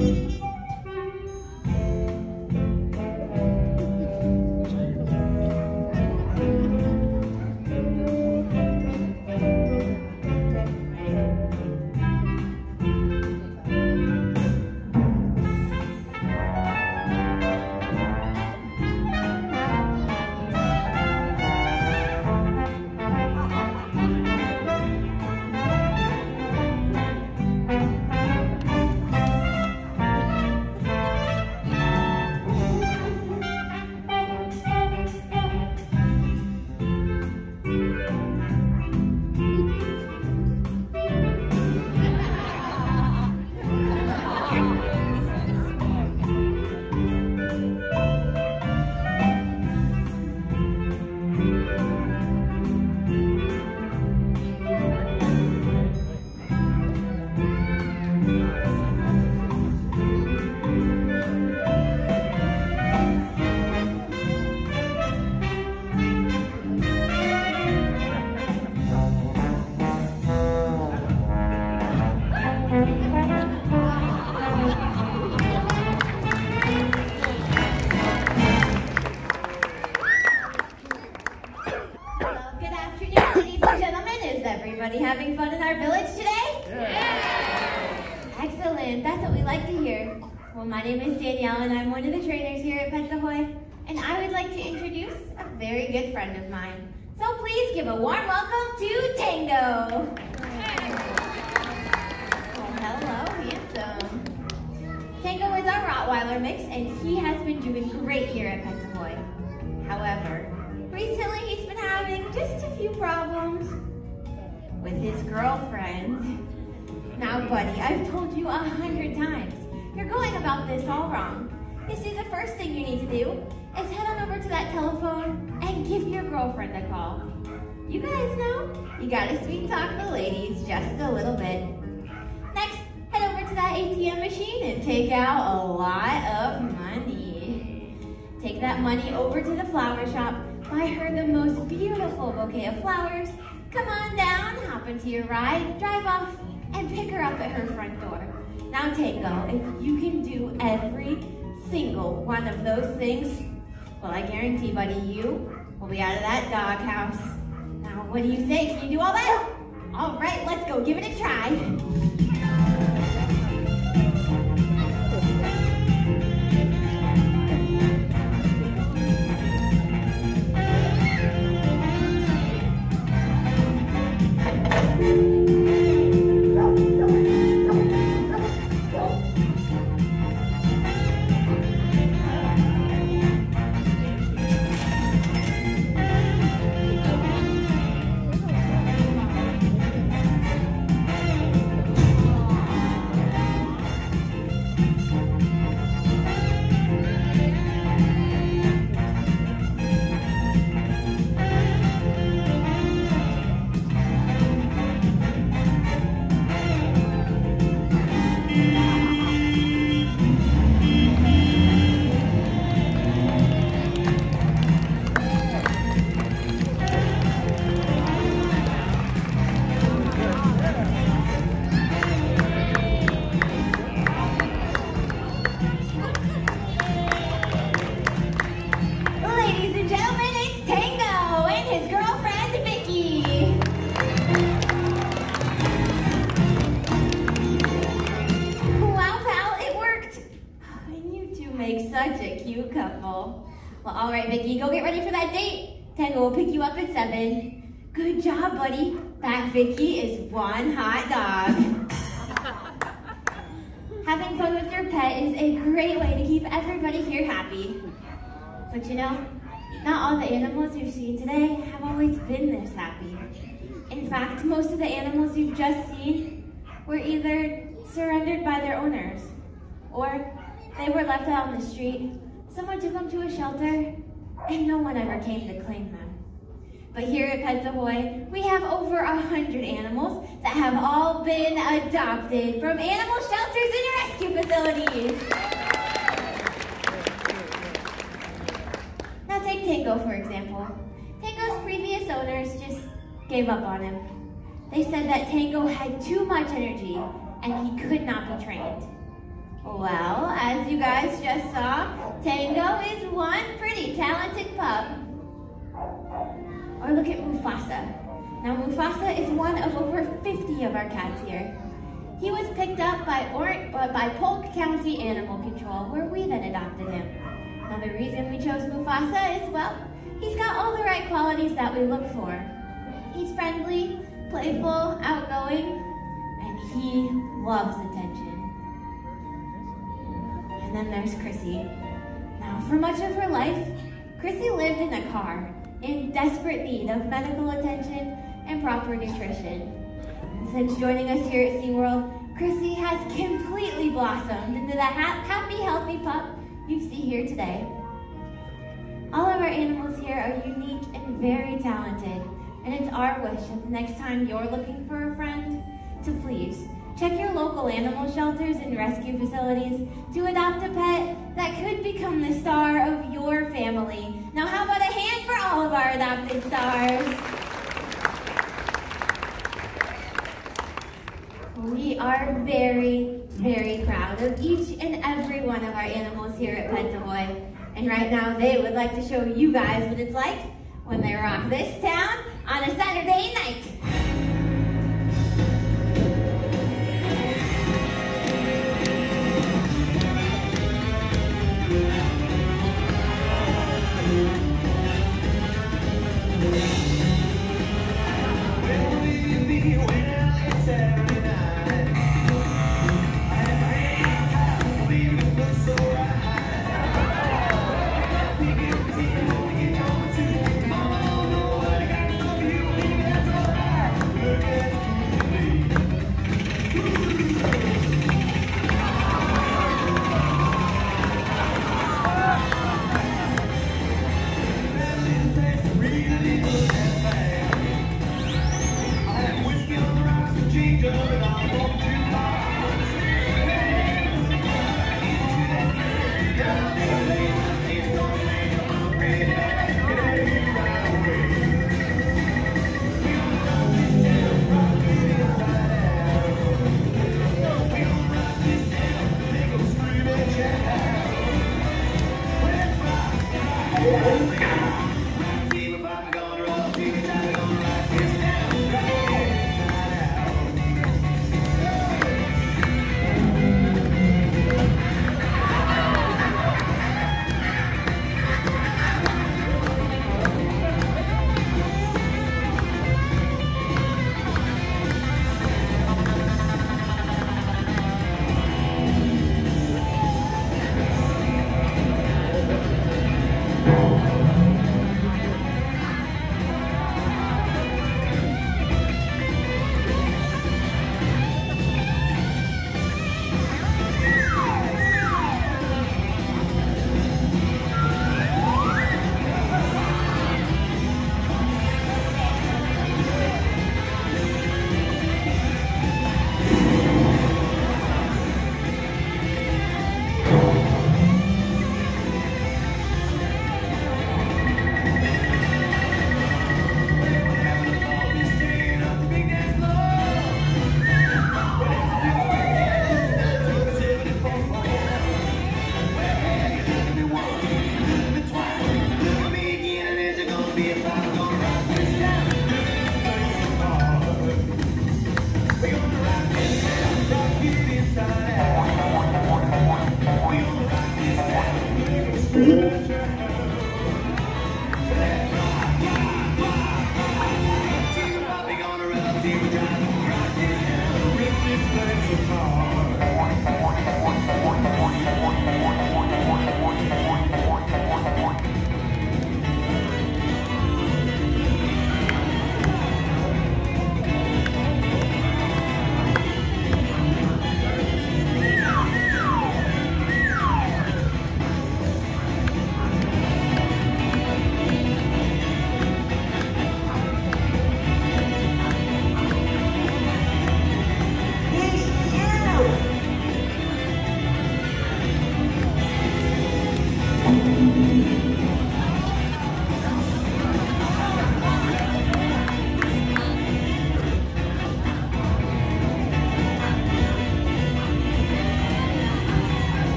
Everybody having fun in our village today? Yeah. Excellent, that's what we like to hear. Well, my name is Danielle and I'm one of the trainers here at Pets Ahoy, and I would like to introduce a very good friend of mine. So please give a warm welcome to Tango. Well, hello, handsome. Tango is our Rottweiler mix and he has been doing great here at Pets Ahoy. However, recently he's been having just a few problems with his girlfriend. Now, buddy, I've told you 100 times, you're going about this all wrong. You see, the first thing you need to do is head on over to that telephone and give your girlfriend a call. You guys know, you gotta sweet talk the ladies just a little bit. Next, head over to that ATM machine and take out a lot of money. Take that money over to the flower shop, buy her the most beautiful bouquet of flowers, come on down, hop into your ride, drive off, and pick her up at her front door. Now, Tango, if you can do every single one of those things, well, I guarantee, buddy, you will be out of that doghouse. Now, what do you say? Can you do all that? All right, let's go give it a try. Such a cute couple. Well, all right, Vicky, go get ready for that date. Tango will pick you up at 7. Good job, buddy. That Vicky is one hot dog. Having fun with your pet is a great way to keep everybody here happy. But you know, not all the animals you've seen today have always been this happy. In fact, most of the animals you've just seen were either surrendered by their owners, or they were left out on the street, someone took them to a shelter, and no one ever came to claim them. But here at Pets Ahoy, we have over 100 animals that have all been adopted from animal shelters and rescue facilities. Now take Tango, for example. Tango's previous owners just gave up on him. They said that Tango had too much energy and he could not be trained. Well, as you guys just saw, Tango is one pretty talented pup. Or look at Mufasa. Now Mufasa is one of over 50 of our cats here. He was picked up by Polk County Animal Control, where we then adopted him. Now the reason we chose Mufasa is, well, he's got all the right qualities that we look for. He's friendly, playful, outgoing, and he loves attention. And then there's Chrissy. Now, for much of her life, Chrissy lived in a car, in desperate need of medical attention and proper nutrition. And since joining us here at SeaWorld, Chrissy has completely blossomed into the happy, healthy pup you see here today. All of our animals here are unique and very talented, and it's our wish that the next time you're looking for a friend, to please check your local animal shelters and rescue facilities to adopt a pet that could become the star of your family. Now how about a hand for all of our adopted stars? We are very, very proud of each and every one of our animals here at Pets Ahoy. And right now they would like to show you guys what it's like when they rock this town on a Saturday night.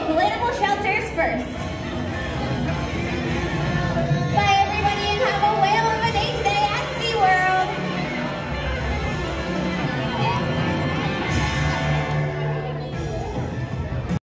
local animal shelters first.